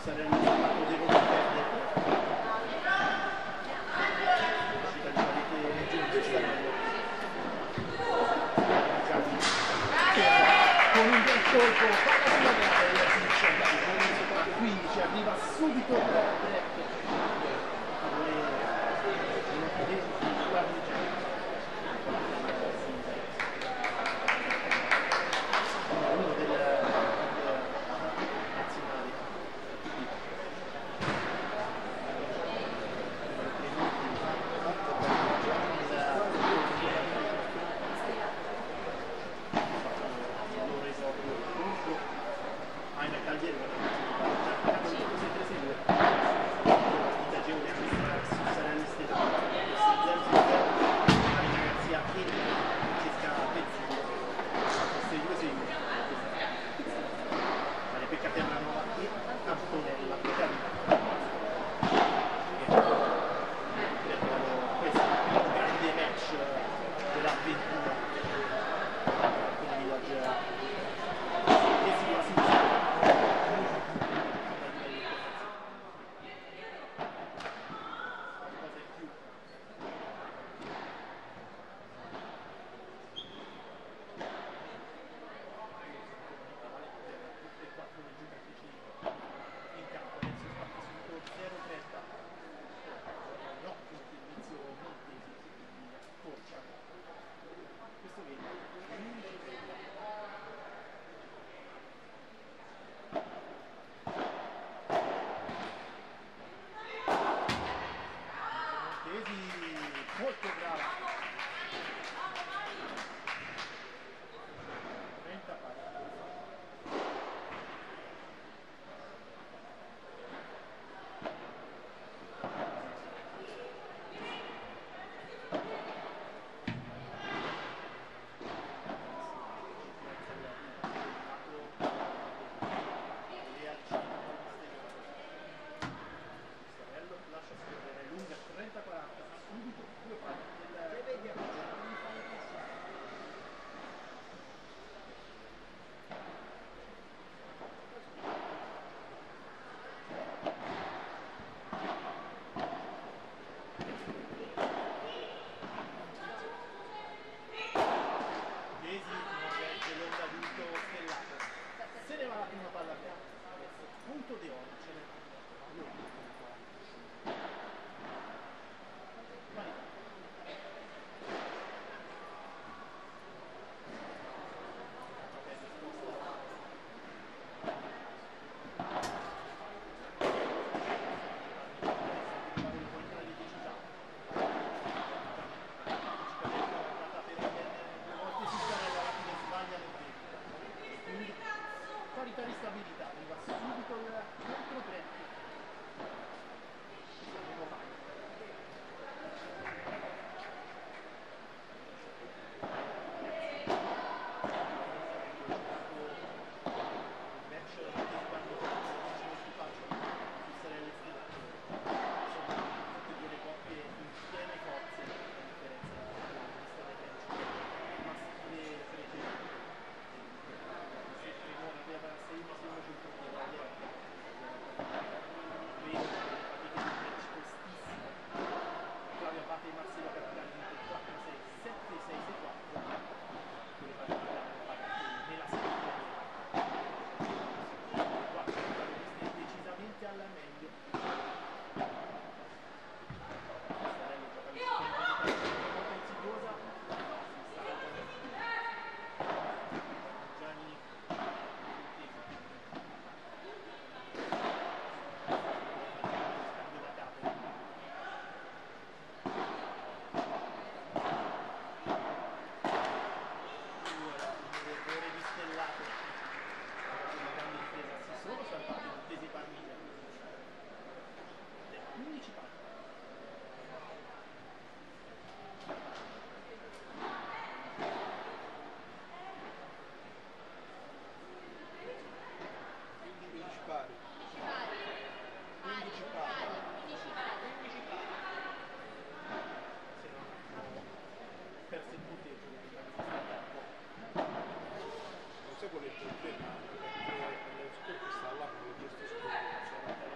con le giunte perché alle scuole sta là con le geste scuole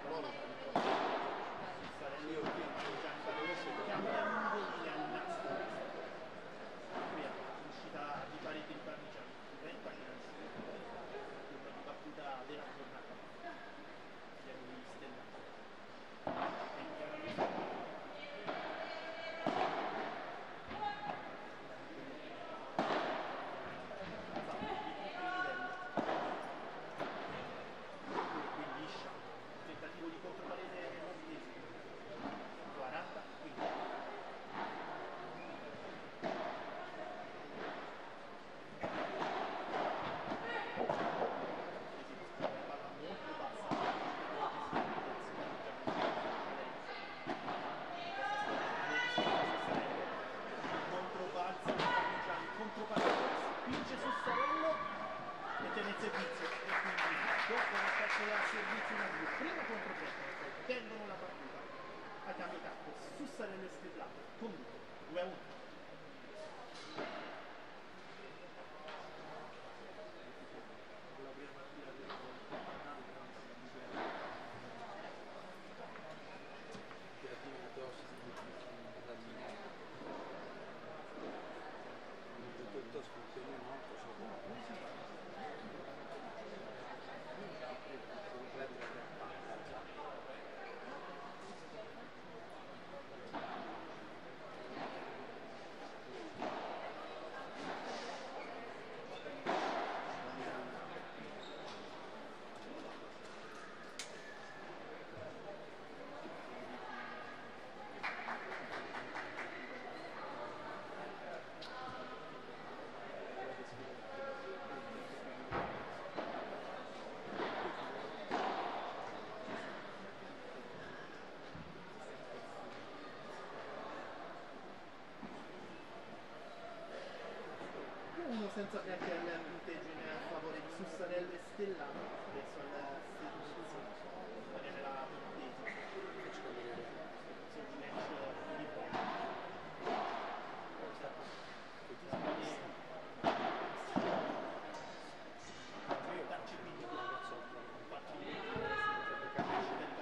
senza neanche al punteggio in favore di Sussarello e Stellano, adesso al 16, nella puntese. Sono di match di buono. Darci quindi una cazzotto, 4 minuti, capisci per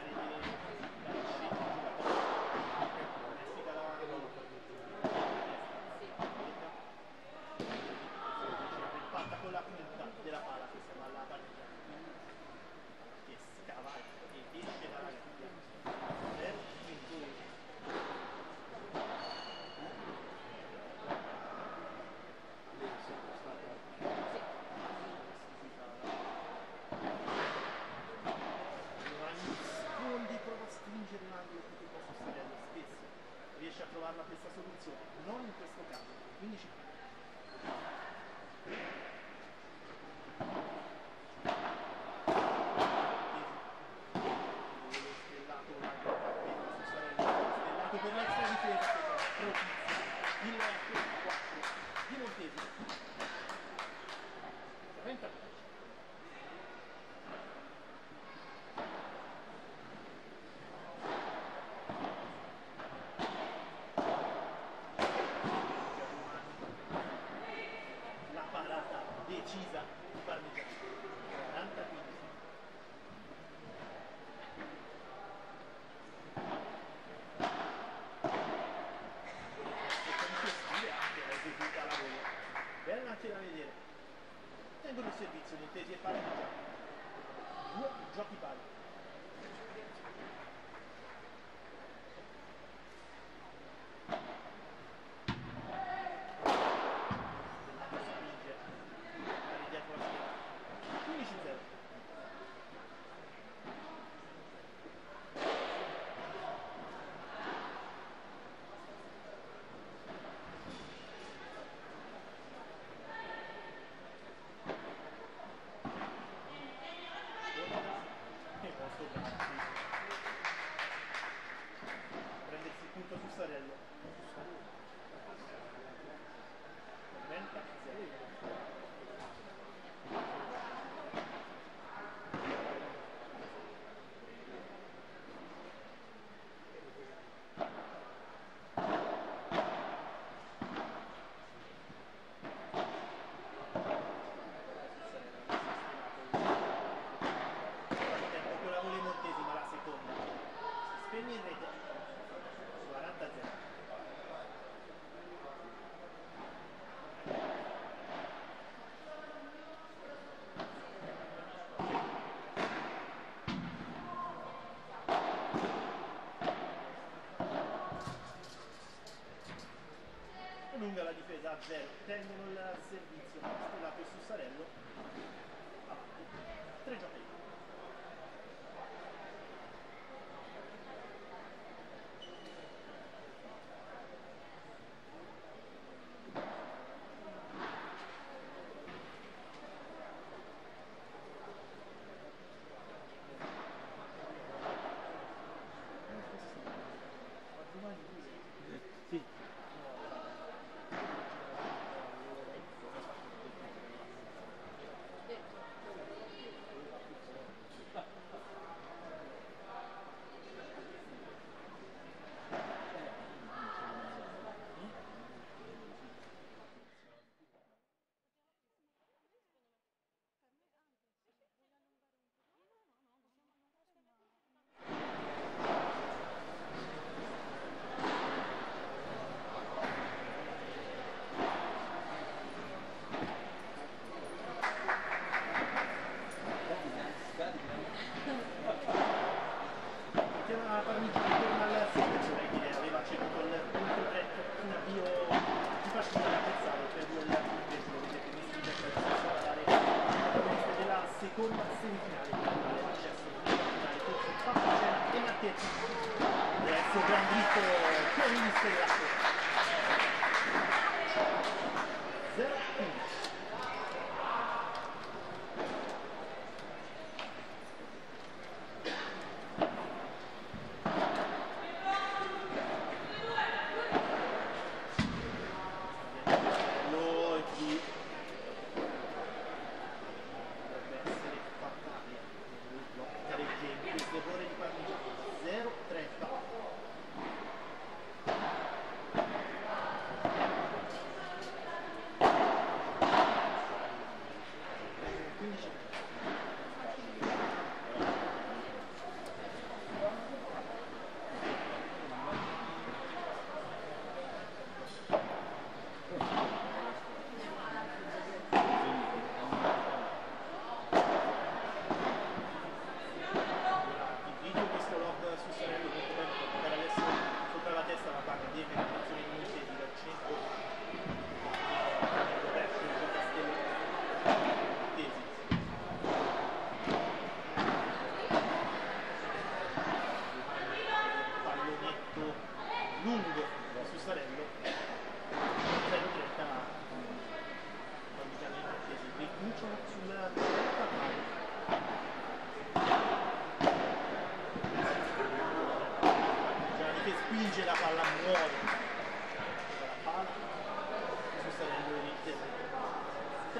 fatta con la punta della pala che siamo alla partita che scava e esce dalla gabbia quindi Scondi prova a stringere l'angolo più che posso Sussarello spesso riesce a trovare la stessa soluzione non in questo caso 15 stellato per l'extra difesa propizia il 4 di Montesi 30 la parata decisa di Parmigiano 40-15 eseguita la voglia bella anche da vedere tengono il servizio Montesi e Parmigiano 2 giochi pari Stellato spinge pari dietro la schiena 15-0 prendersi il punto Sussarello 30-0 con la vole Montesi ma la seconda si spegne in rete 40-0 lunga la difesa a 0 tengono il servizio Stellato e Sussarello avanti 3 giochi sì.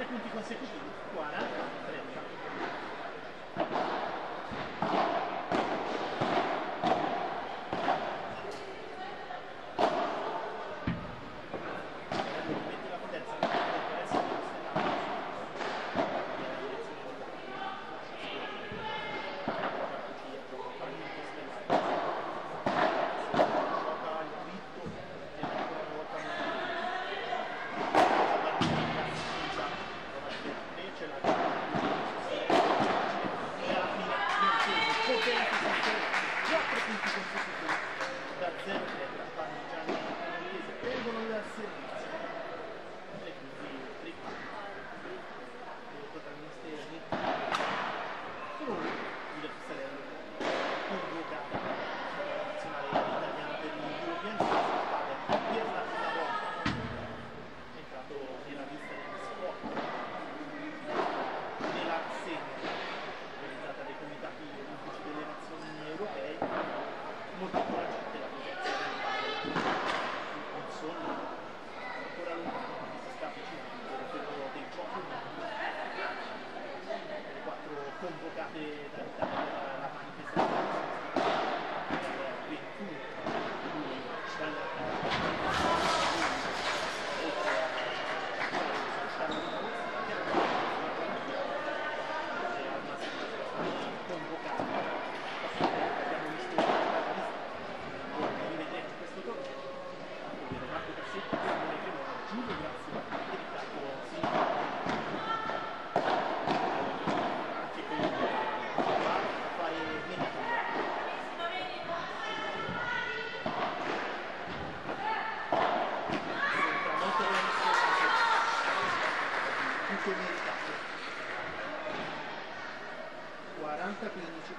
punti consecutivi, 40-30. Meritato 40-15.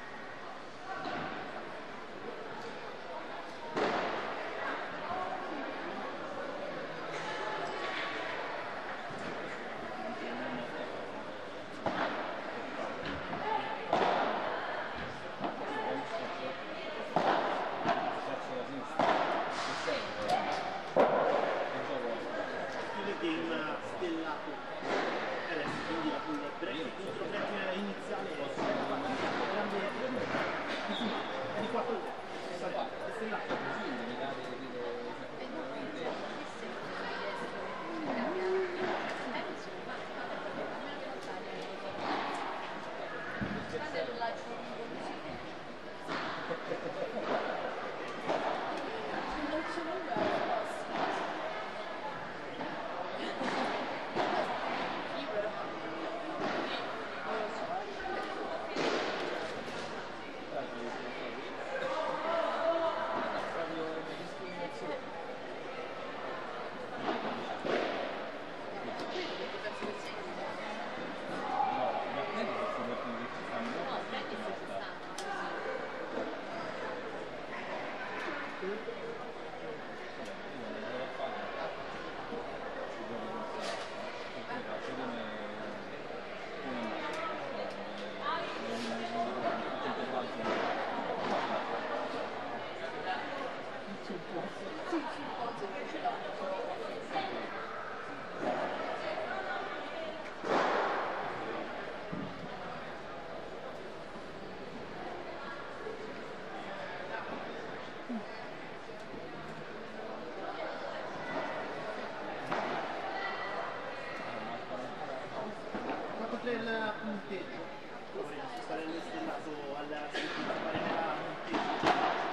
Il punteggio sarello stellato alla seconda parella punteggio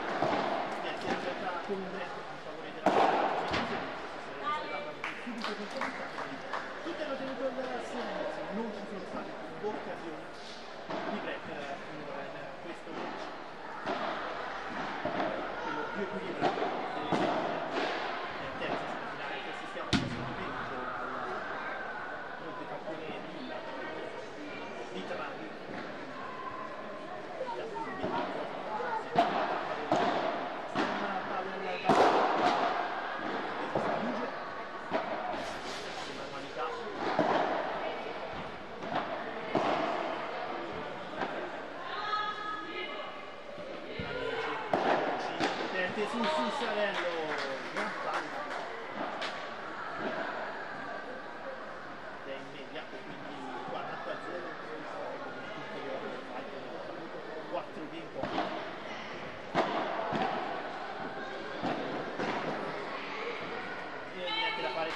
si è andata con un resto in favore della subito tutti hanno tenuto il silenzio, non ci sono state occasioni di break finora in questo match, quello più equilibrato del terzo semifinale che assistiamo a questo momento al montecampone di Villa di Trani. Sul Sarello, gran palla. Ed è in media.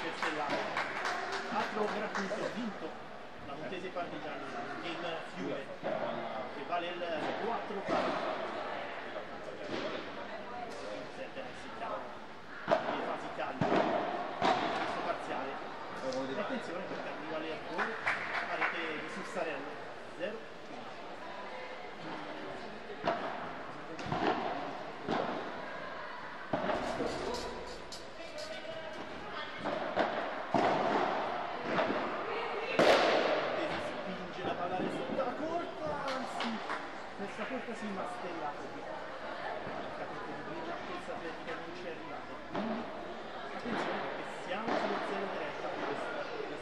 per Stellare. Altro gratuito vinto da Montese Partigiani, Game Fiume, che vale il 4 pari. 7 messi in campo, le fasi calde, questo parziale. E attenzione perché arriva l'errore a rete di Sussarello, 0. Questa colpa si mastella qui. Capito? Di l'altezza atletica non ci è arrivato. Quindi attenzione perché siamo sullo 0 diretta per questo.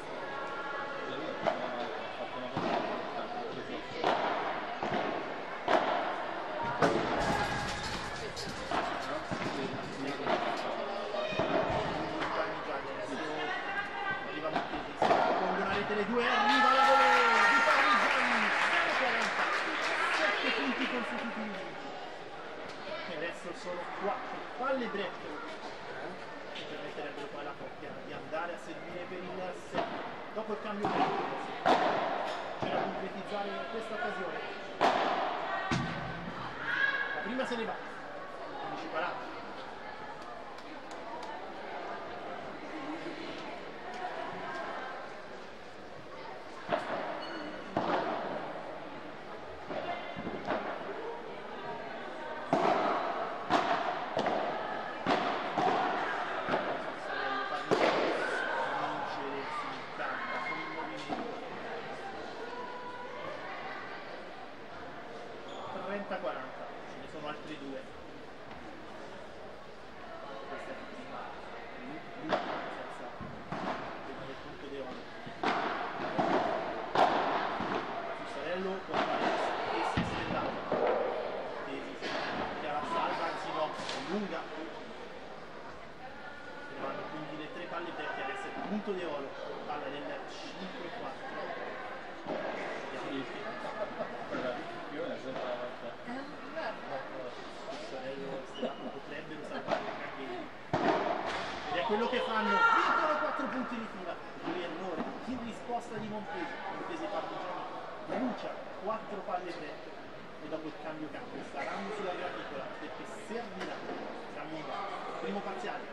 Arriva Montesi, si pongono a rete le due, arriva la volée di Parmigiani, 0,40. 7 punti consecutivi e adesso sono 4 palle break che permetterebbero poi alla coppia di andare a servire per il 7 dopo il cambio di per concretizzare questa occasione. La prima se ne va 11-40. Punto di oro, palla del 5-4. Potrebbero salvare ed è quello che fanno, vincono 4 punti di fila. L'errore in risposta di Montese Partigiani brucia 4 palle dirette e dopo il cambio staranno sulla graticola perché servirà. Siamo in primo parziale.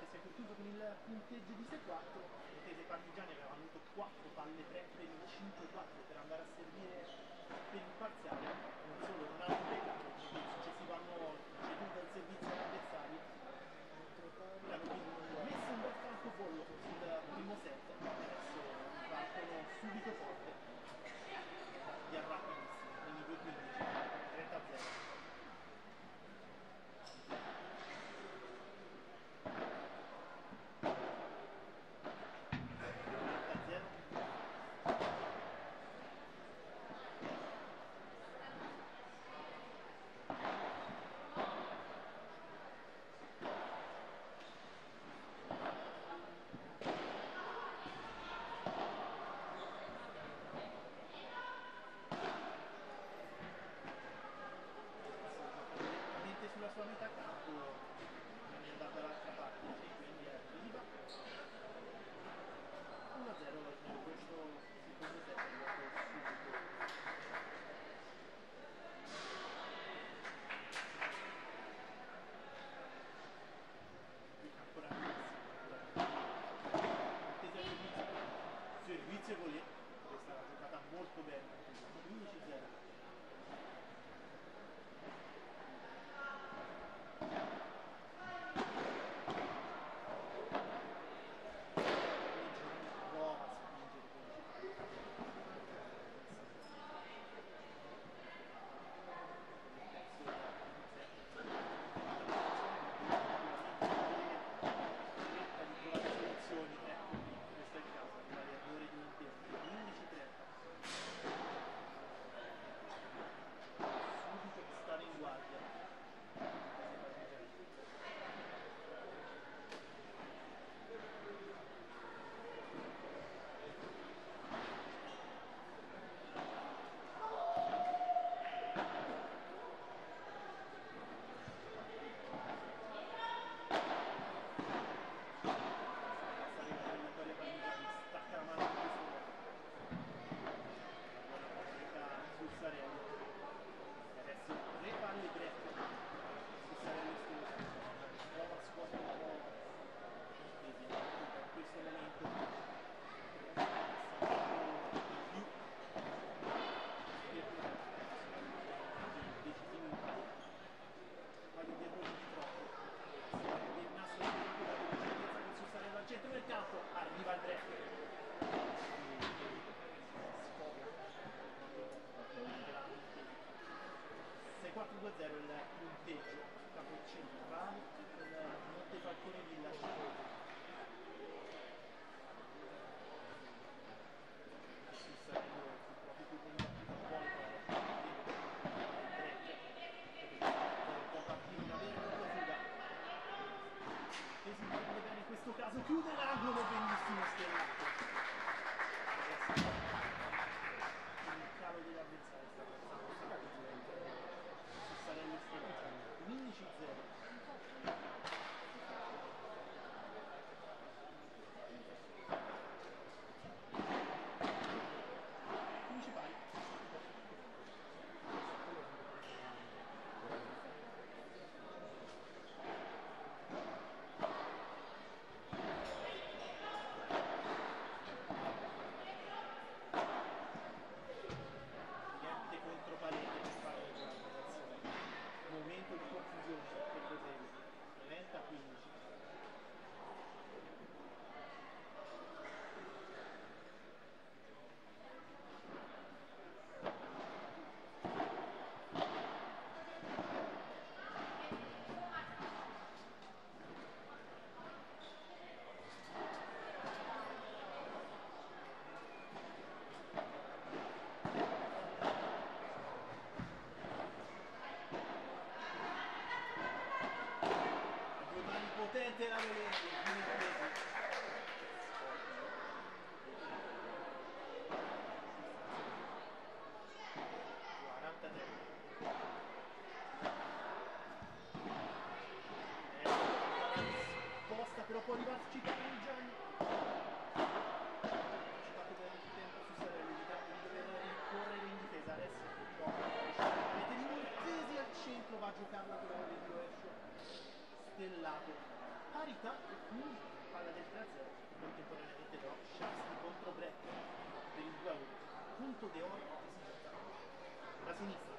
si è concluso con il punteggio di 6-4. Montese e Partigiani avevano avuto 4 palle 3 premi 5-4 per andare a servire per il parziale, non solo non hanno beccato, il successivo hanno ceduto il servizio all'avversario, hanno messo un bel francobollo sul primo set e adesso partono subito forte, via rapidissimo, quindi 2-15, 30-0. Sulla sua metà campo non è andata dall'altra parte e quindi arriva 1-0 questo secondo set è arrivato subito. Ancora servizio con lì, questa è una giocata molto bella, 15-0. Adesso 3 palle dirette su Sarello Studio, prova a scuotere un po' in questo momento più decisivi un paio di errori di troppo, il nastro di certezza con su Sarello al centro del campo, arriva il break. 4-2-0 il punteggio, capo centrale del Montefalcone Villa. Si sarebbe proprio più con una buona può partire una vera e propria fuga. Si prende bene in questo caso, chiude l'angolo, benissimo stellato. Il calo degli avversari sta passando. Sarello Studio 15-0. Principali. Niente contro parete per fare le collaborazioni. Momento di confusione per Boselli, 30-15. Potente la Volenti, 43. Sposta però può arrivarci Parmigiani. Ci fa bene il tempo su Sarelli, di dover ricorrere in difesa. Adesso avete il Montesi al centro, va a giocarla però dentro esce stellato. Parità 1-1. punto de oro che si gioca. La sinistra.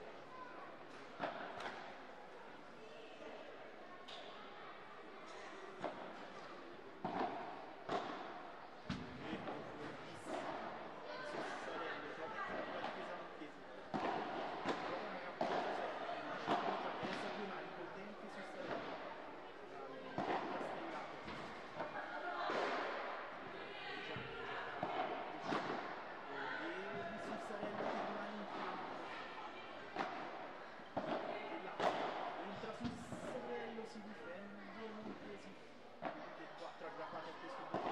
Si difende Montesi, 4 aggrappati a questo punto.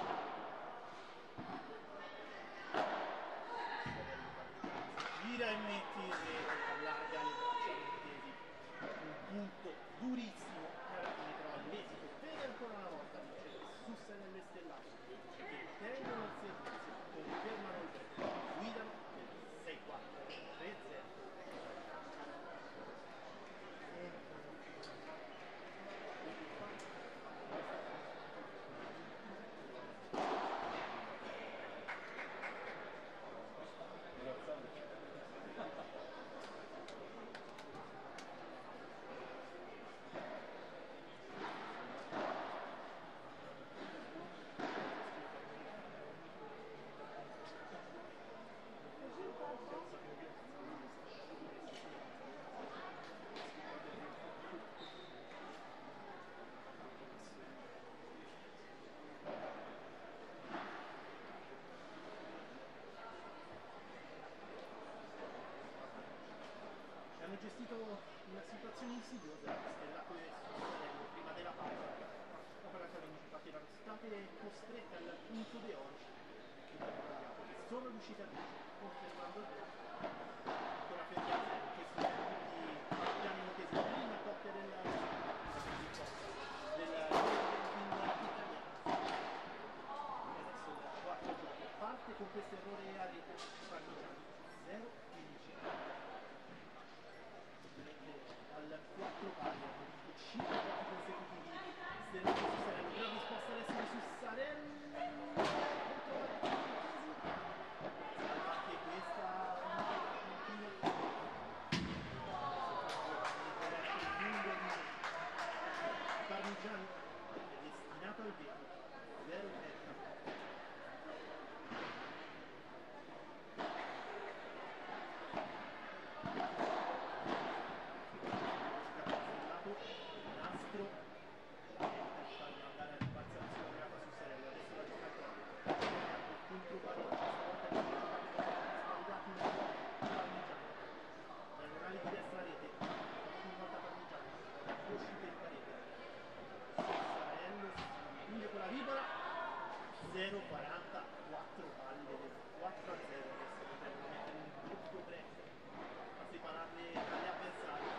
Gira e metti in rete, allarga le braccia Montesi, un punto durissimo e alla fine trova l'esito. Vede ancora una volta vince Sussarello e Stellato che tengono il servizio, confermano il tempo, guidano per 6-4, 3-0. Hanno gestito una situazione insidiosa Stellato e Sussarello prima della pausa. Dopo la Calenici infatti erano state costrette al punto de oro che sono riuscite a vincere, confermando il gioco. Ancora per gli altri che sono tutti piani Montesi, prima coppia del italiano. E adesso il quarto gioco parte con questo errore a rete Parmigiani 0-15. Al 4 pari, 5 giochi consecutivi, Stellato e Sussarello, però risposta adesso di Sussarello, salva anche questa, Parmigiani è destinato al vetro, 0-30. Nastro per farlo andare a rimbalzare sulla grappa Sussarello, adesso la gioca contro Parmigiani, stavolta è sbagliato un po' Parmigiani, diagonale di destra rete, una volta Parmigiani, uscita in parete, Sussarello si quindi con la ribola, 0-40, 4 palle, 4-0 adesso potrebbero mettere un brutto break a separarle dagli avversari.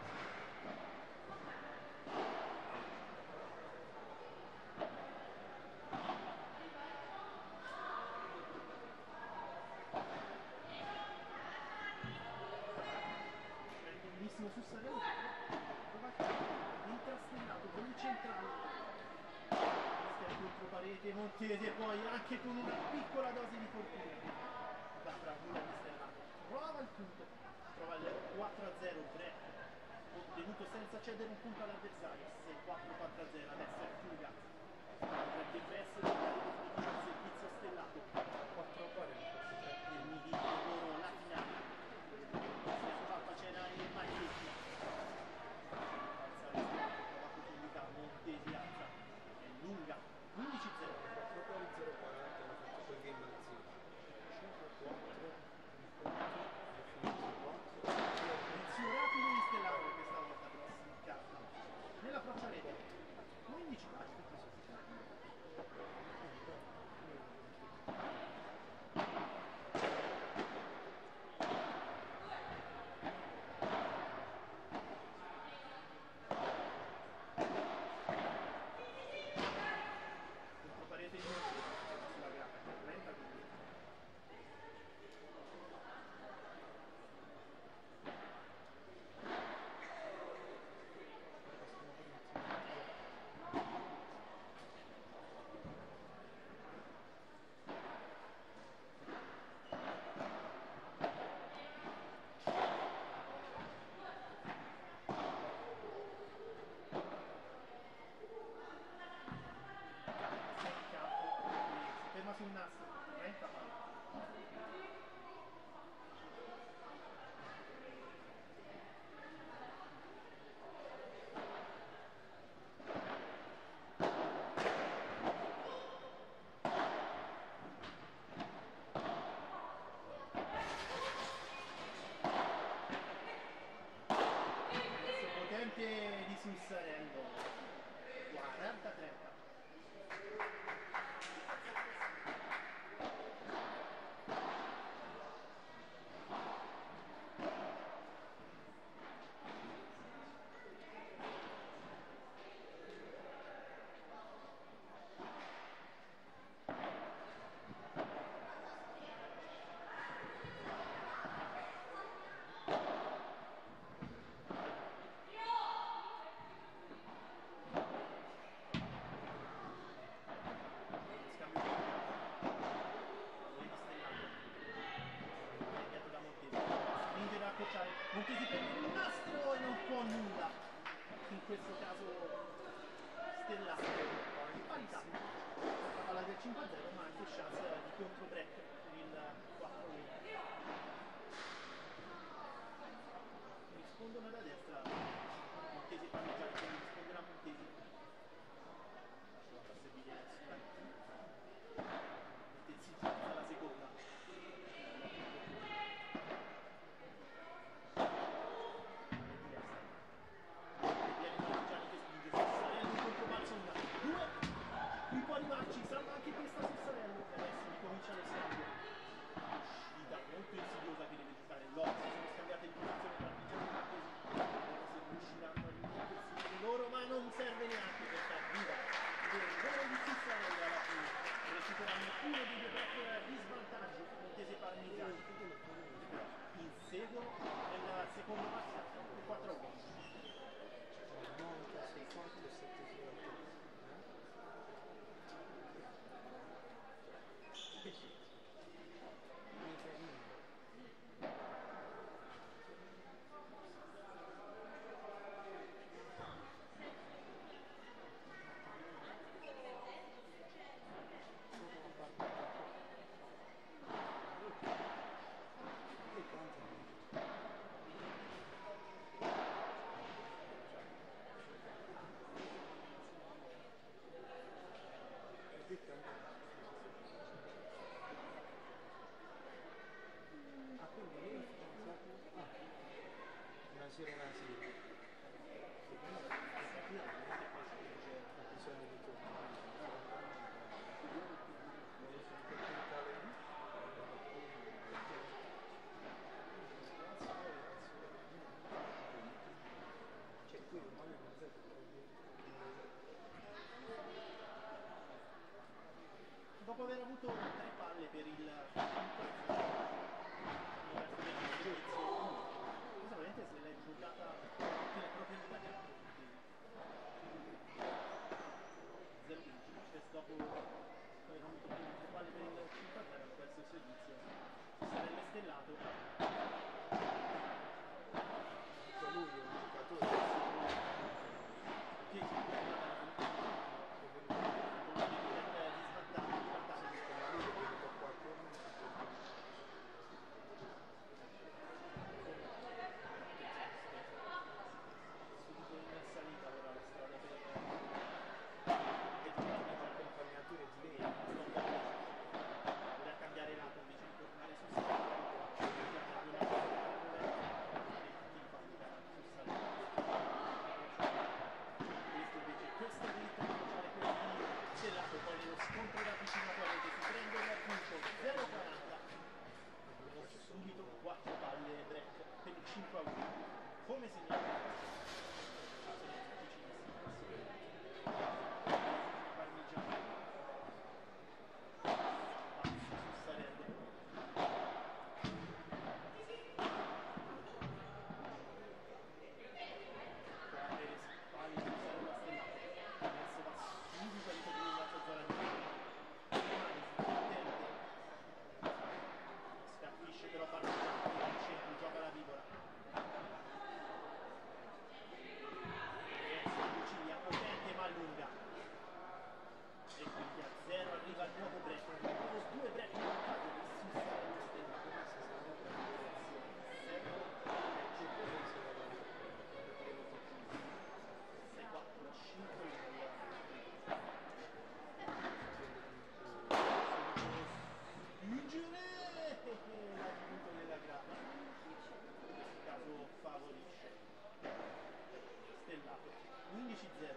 Sussarello intrastellato con il centrale, questa è contro parete Montesi e poi anche con una piccola dose di fortuna la bravura di Stellato trova il punto, trova il 4-0 break ottenuto senza cedere un punto all'avversario. 6-4-4-0 adesso è fuga potrebbe essere il servizio Stellato 4-40 nel midino loro latinale. C'era il Maglietti alzare Stellato, trova profondità, Montesi alza, è lunga, 11-0 proprio al 0-40 hanno fatto quel game al 5-4 inizio rapido di Stellato questa volta però si incassa nella propria rete 15 pagine. 5-0, ma anche chance di contro break per il 4-1. Rispondono da destra Montesi e Parmigiani, quindi risponderà Montesi. Lascia la servire sulla Montesi fa la seconda. Viene Parmigiani che spinge Sussarello contro Balzonga. 2, qui può arrivarci, salva anche questa Sussarello e adesso ricomincia lo scambio. Uscita molto insidiosa che deve giocare Lozzi, sono scambiate di posizione Parmigiani e Montesi. Se riusciranno a rimettersi loro, ma non serve neanche perché arriva il gol di Sussarello alla fine. Recuperano uno dei due back di svantaggio Montesi e Parmigiani. Inseguono nel secondo match 4-1. 96 4 e 7 Dopo aver avuto 3 palle per il questa veramente se l'è giocata per la propria Italia 0-15, dopo aver avuto 3 palle per il 5-0 hanno perso il servizio, Sussarello è stellato. lui è un giocatore Che di svantaggio subito in salita ora la strada per accompagnature di lei. voleva cambiare lato invece di tornare sul salto. Questo diritto di fare quelli del lato, poi nello scontro ravvicinato che si prende il punto 0-40, subito 4 palle break per il 5-1. Come segnale Parmigiani passa Sussarello. Guarda le spalle di Sussarello stellato. Adesso va subito a ricoprire la zona di scaffisce però Parmigiani in centro, gioca la vivola. Lucia potente ma lunga. E quindi a 0 arriva il nuovo break. Nuovo 2 break marcato di Sussarello stellato. 6-4, 5-1. L'aiuto della grava in questo caso favorisce stellato 11-0.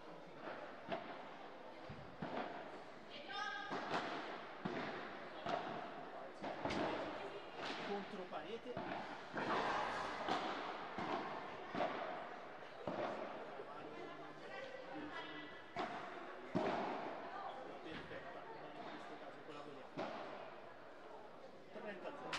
Contro parete perfetta, ma in questo caso collaboriamo 30-0.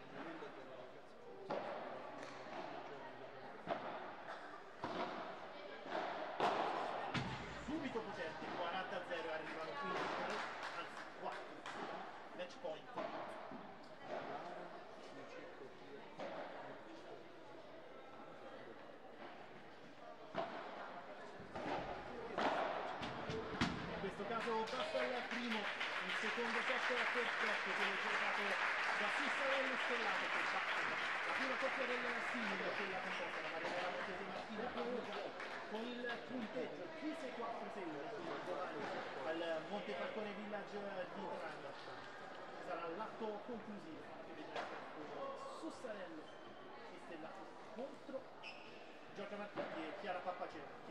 Subito potente 40-0 arrivano quindi 3, anzi 4 match point. In questo caso passa il primo secondo set perfetto che è giocato da Sussarello Stellato che batte la prima coppia del simile quella composta da Maria Montese Martina Paluca con il punteggio 15-4-6 Giovanni al Montefalcone Village di Tranda. Sarà l'atto conclusivo che vedrà Sussarello e Stellato contro Giorgia Martini e Chiara Pappacella.